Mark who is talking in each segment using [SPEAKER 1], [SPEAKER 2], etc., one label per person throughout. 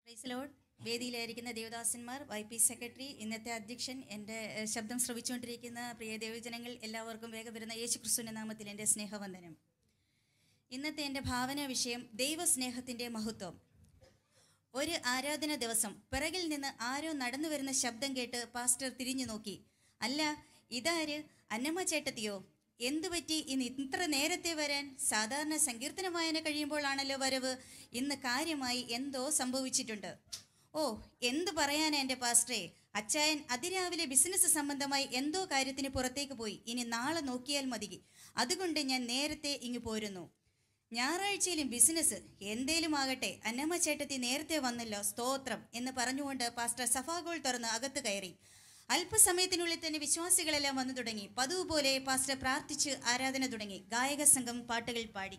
[SPEAKER 1] Price lord. വേദിയിലായിരിക്കുന്ന ദേവദാസന്മാർ, Y.P.E secretary, ഇന്നത്തെ അധ്യക്ഷൻ, എൻ്റെ ശബ്ദം ശ്രവിച്ചുകൊണ്ടിരിക്കുന്ന പ്രിയ ദേവജനങ്ങൾ എല്ലാവർക്കും വേഗം വരുന്ന യേശുക്രിസ്തുവിൻ്റെ നാമത്തിൽ എൻ്റെ സ്നേഹവന്ദനം. ഇന്നത്തെ എൻ്റെ ഭാവന വിഷയം ദൈവസ്നേഹത്തിൻ്റെ മഹത്വം. ഒരു ആരാധന ദിവസം പിറകിൽ നിന്ന് ആരോ നടന്നു വരുന്ന ശബ്ദം കേട്ട് പാസ്റ്റർ തിരിഞ്ഞു നോക്കി. അല്ല, ഇതാര്? അന്നമ്മ ചേട്ടത്തിയോ? എന്തുപറ്റി ഇന്ന് ഇത്ര നേരത്തെ വരാൻ? സാധാരണ സങ്കീർത്തന വായന കഴിയുമ്പോഴാണല്ലോ വരവ്. ഇന്ന് കാര്യമായി എന്തോ സംഭവിച്ചിട്ടുണ്ട്. ഓ, എന്തു പറയാനാ എൻ്റെ പാസ്റ്ററെ, അച്ചായൻ അതിരാവിലെ ബിസിനസ് സംബന്ധമായി എന്തോ കാര്യത്തിന് പുറത്തേക്ക് പോയി. ഇനി നാളെ നോക്കിയാൽ മതി. അതുകൊണ്ട് ഞാൻ നേരത്തെ ഇങ്ങ് പോരുന്നു. ഞായറാഴ്ചയിലും ബിസിനസ് എന്തേലും ആകട്ടെ, അന്നമ്മ ചേട്ടത്തി നേരത്തെ വന്നല്ലോ, സ്തോത്രം എന്ന് പറഞ്ഞുകൊണ്ട് പാസ്റ്റർ സഭാഗോൾ തുറന്ന് അകത്ത് കയറി. അല്പസമയത്തിനുള്ളിൽ തന്നെ വിശ്വാസികളെല്ലാം വന്നു തുടങ്ങി. പതിവ് പോലെ പാസ്റ്റർ പ്രാർത്ഥിച്ച് ആരാധന തുടങ്ങി. ഗായക സംഘം പാട്ടുകൾ പാടി.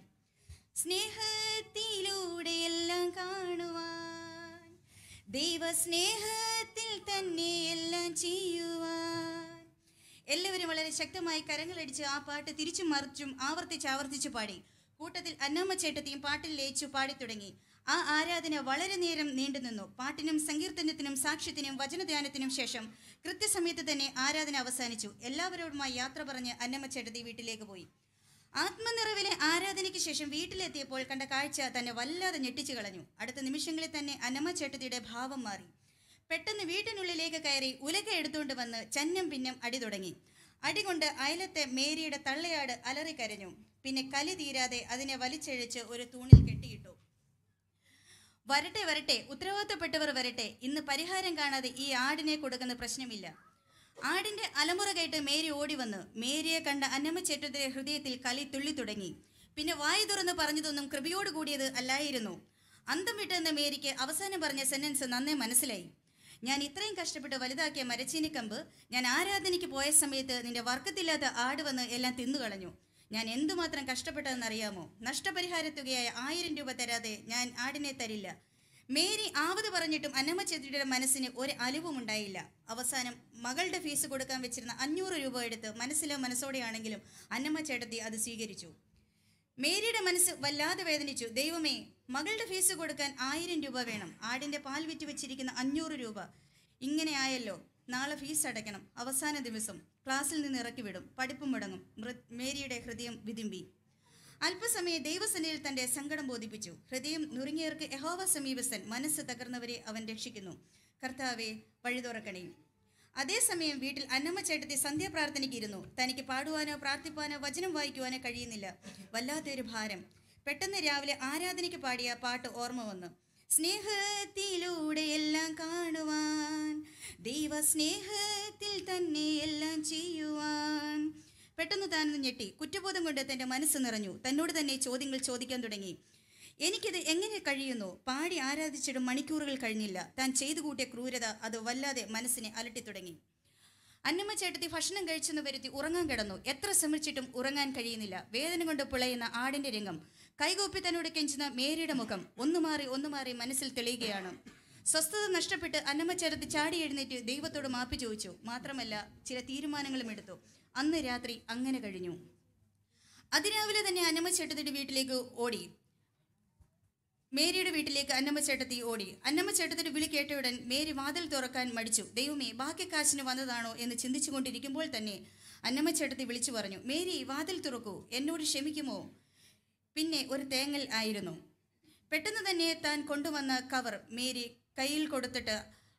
[SPEAKER 1] സ്നേഹത്തിലൂടെ എല്ലാം കാണുവാൻ, ദൈവസ്നേഹത്തിൽ തന്നെ എല്ലാം ചെയ്യുവാൻ. എല്ലാവരും വളരെ ശക്തമായി കരങ്ങളടിച്ച് ആ പാട്ട് തിരിച്ചും മറിച്ചും ആവർത്തിച്ച് പാടി. കൂട്ടത്തിൽ അന്നമ്മ ചേട്ടത്തിയും പാട്ടിൽ ലയിച്ചു പാടിത്തുടങ്ങി. ആ ആരാധന വളരെ നേരം നീണ്ടുനിന്നു. പാട്ടിനും സങ്കീർത്തനത്തിനും സാക്ഷ്യത്തിനും വചനധ്യാനത്തിനും ശേഷം കൃത്യസമയത്ത് തന്നെ ആരാധന അവസാനിച്ചു. എല്ലാവരോടുമായി യാത്ര പറഞ്ഞ് അന്നമ്മ ചേട്ടത്തി വീട്ടിലേക്ക് പോയി. ആത്മനിറവിലെ ആരാധനയ്ക്ക് ശേഷം വീട്ടിലെത്തിയപ്പോൾ കണ്ട കാഴ്ച തന്നെ വല്ലാതെ ഞെട്ടിച്ചു കളഞ്ഞു. അടുത്ത നിമിഷങ്ങളിൽ തന്നെ അന്നമ്മ ചേട്ടത്തിയുടെ ഭാവം മാറി. പെട്ടെന്ന് വീട്ടിനുള്ളിലേക്ക് കയറി ഉലക എടുത്തുകൊണ്ട് വന്ന് ചന്നം പിന്നം അടി തുടങ്ങി. അടികൊണ്ട് അയലത്തെ മേരിയുടെ തള്ളയാട് അലറിക്കരഞ്ഞു. പിന്നെ കലി തീരാതെ അതിനെ വലിച്ചഴിച്ച് ഒരു തൂണിൽ കെട്ടിയിട്ടു. വരട്ടെ, ഉത്തരവാദിത്തപ്പെട്ടവർ വരട്ടെ. ഇന്ന് പരിഹാരം കാണാതെ ഈ ആടിനെ കൊടുക്കുന്ന പ്രശ്നമില്ല. ആടിന്റെ അലമുറ കേട്ട് മേരി ഓടി വന്നു. മേരിയെ കണ്ട അന്നമ്മ ചേട്ടത്തിന്റെ ഹൃദയത്തിൽ കലി തുള്ളി തുടങ്ങി. പിന്നെ വായി തുറന്ന് പറഞ്ഞതൊന്നും കൃപയോട് കൂടിയത് അല്ലായിരുന്നു. അന്തം വിട്ടെന്ന മേരിക്ക് അവസാനം പറഞ്ഞ സെന്റൻസ് നന്നേ മനസ്സിലായി. ഞാൻ ഇത്രയും കഷ്ടപ്പെട്ട് വലുതാക്കിയ മരച്ചീനിക്കമ്പ് ഞാൻ ആരാധനയ്ക്ക് പോയ സമയത്ത് നിന്റെ വർക്കത്തില്ലാത്ത ആട് വന്ന് എല്ലാം തിന്നുകളഞ്ഞു. ഞാൻ എന്തുമാത്രം കഷ്ടപ്പെട്ടതെന്നറിയാമോ? നഷ്ടപരിഹാര തുകയായ 1000 രൂപ തരാതെ ഞാൻ ആടിനെ തരില്ല. മേരി ആവത് പറഞ്ഞിട്ടും അന്നമ്മ ചേട്ടത്തിയുടെ മനസ്സിന് ഒരു അലിവും ഉണ്ടായില്ല. അവസാനം മകളുടെ ഫീസ് കൊടുക്കാൻ വെച്ചിരുന്ന 500 രൂപ എടുത്ത് മനസ്സോടെയാണെങ്കിലും അന്നമ്മ ചേട്ടത്തി അത് സ്വീകരിച്ചു. മേരിയുടെ മനസ്സ് വല്ലാതെ വേദനിച്ചു. ദൈവമേ, മകളുടെ ഫീസ് കൊടുക്കാൻ 1000 രൂപ വേണം. ആടിന്റെ പാൽ വിറ്റ് വെച്ചിരിക്കുന്ന 500 രൂപ. ഇങ്ങനെ ആയല്ലോ. നാളെ ഫീസ് അടയ്ക്കണം. അവസാന ദിവസം ക്ലാസ്സിൽ നിന്ന് ഇറക്കി വിടും. പഠിപ്പും മുടങ്ങും. മേരിയുടെ ഹൃദയം വിതുമ്പി. അല്പസമയം ദൈവസന്നിധിയിൽ തന്റെ സങ്കടം ബോധിപ്പിച്ചു. ഹൃദയം നുറുങ്ങിയവർക്ക് യഹോവ സമീപസ്ഥൻ, മനസ്സ് തകർന്നവരെ അവൻ രക്ഷിക്കുന്നു. കർത്താവെ, വഴി തുറക്കണേ. അതേസമയം വീട്ടിൽ അന്നമ്മ ചേട്ടത്തി സന്ധ്യാപ്രാർത്ഥനയ്ക്ക് ഇരുന്നു. തനിക്ക് പാടുവാനോ പ്രാർത്ഥിപ്പാനോ വചനം വായിക്കുവാനോ കഴിയുന്നില്ല. വല്ലാത്തൊരു ഭാരം. പെട്ടെന്ന് രാവിലെ ആരാധനയ്ക്ക് പാടിയ പാട്ട് ഓർമ്മ വന്നു. സ്നേഹത്തിലൂടെ എല്ലാം കാണുവാൻ, ദൈവസ്നേഹത്തിൽ തന്നെ എല്ലാം ചെയ്യുവാൻ. പെട്ടെന്ന് താനൊന്ന് ഞെട്ടി. കുറ്റബോധം കൊണ്ട് തൻ്റെ മനസ്സ് നിറഞ്ഞു. തന്നോട് തന്നെ ചോദ്യങ്ങൾ ചോദിക്കാൻ തുടങ്ങി. എനിക്കിത് എങ്ങനെ കഴിയുന്നു? പാടി ആരാധിച്ചിട്ടും മണിക്കൂറുകൾ കഴിഞ്ഞില്ല. താൻ ചെയ്തു കൂട്ടിയ ക്രൂരത അത് വല്ലാതെ മനസ്സിനെ അലട്ടിത്തുടങ്ങി. അന്നമ്മ ചേട്ടത്തി ഭക്ഷണം കഴിച്ചെന്ന് വരുത്തി ഉറങ്ങാൻ കിടന്നു. എത്ര ശ്രമിച്ചിട്ടും ഉറങ്ങാൻ കഴിയുന്നില്ല. വേദന കൊണ്ട് പിളയുന്ന ആടിന്റെ രംഗം, കൈകൂപ്പി തന്നോട് കെഞ്ചുന്ന മേരിയുടെ മുഖം ഒന്നു മാറി മനസ്സിൽ തെളിയുകയാണ്. സ്വസ്ഥത നഷ്ടപ്പെട്ട് അന്നമ്മ ചേട്ടത്തി ചാടി എഴുന്നേറ്റ് ദൈവത്തോട് മാപ്പി ചോദിച്ചു. മാത്രമല്ല, ചില തീരുമാനങ്ങളും എടുത്തു. അന്ന് രാത്രി അങ്ങനെ കഴിഞ്ഞു. അതിരാവിലെ തന്നെ അന്നമ്മ ചേട്ടത്തിയുടെ വീട്ടിലേക്ക് ഓടി. മേരിയുടെ വീട്ടിലേക്ക് അന്നമ്മ ചേട്ടത്തി ഓടി. അന്നമ്മ ചേട്ടത്തിയുടെ വിളി കേട്ടയുടൻ മേരി വാതിൽ തുറക്കാൻ മടിച്ചു. ദൈവമേ, ബാക്കി കാശിന് വന്നതാണോ എന്ന് ചിന്തിച്ചു കൊണ്ടിരിക്കുമ്പോൾ തന്നെ അന്നമ്മ ചേട്ടത്തി വിളിച്ചു പറഞ്ഞു. മേരി, വാതിൽ തുറക്കൂ, എന്നോട് ക്ഷമിക്കുമോ? പിന്നെ ഒരു തേങ്ങൽ ആയിരുന്നു. പെട്ടെന്ന് തന്നെ താൻ കൊണ്ടുവന്ന കവർ മേരി കയ്യിൽ കൊടുത്തിട്ട്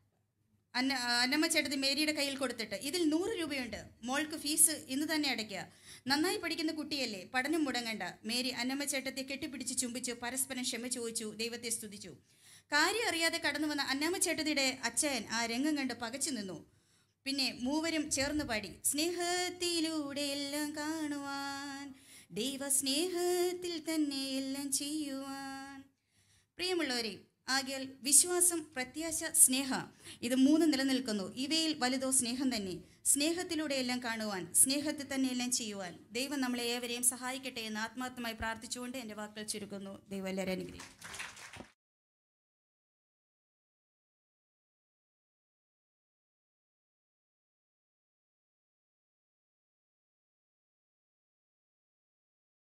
[SPEAKER 1] അന്നമ്മ ചേട്ടത്തി മേരിയുടെ കയ്യിൽ കൊടുത്തിട്ട്, ഇതിൽ 100 രൂപയുണ്ട്. മോൾക്ക് ഫീസ് ഇന്ന് തന്നെ അടയ്ക്കുക. നന്നായി പഠിക്കുന്ന കുട്ടിയല്ലേ, പഠനം മുടങ്ങണ്ട. മേരി അന്നമ്മ ചേട്ടത്തെ കെട്ടിപ്പിടിച്ച് ചുംബിച്ചു. പരസ്പരം ക്ഷമ ചോദിച്ചു. ദൈവത്തെ സ്തുതിച്ചു. കാര്യം അറിയാതെ കടന്നു വന്ന അന്നമ്മ ചേട്ടത്തിയുടെ അച്ചായൻ ആ രംഗം കണ്ട് പകച്ചു നിന്നു. പിന്നെ മൂവരും ചേർന്ന് പാടി. സ്നേഹത്തിലൂടെ എല്ലാം കാണുവാൻ, ദൈവസ്നേഹത്തിൽ തന്നെ എല്ലാം ചെയ്യുവാൻ. പ്രിയമുള്ളവരെ, ആകയാൽ വിശ്വാസം, പ്രത്യാശ, സ്നേഹ, ഇത് 3 നിലനിൽക്കുന്നു. ഇവയിൽ വലുതോ സ്നേഹം തന്നെ. സ്നേഹത്തിലൂടെ എല്ലാം കാണുവാൻ, സ്നേഹത്തിൽ തന്നെ എല്ലാം ചെയ്യുവാൻ ദൈവം നമ്മളെ ഏവരെയും സഹായിക്കട്ടെ എന്ന് ആത്മാർത്ഥമായി പ്രാർത്ഥിച്ചുകൊണ്ട് എൻ്റെ വാക്കുകൾ ചുരുക്കുന്നു. ദൈവം എല്ലാവരും അനുഗ്രഹിക്കട്ടെ.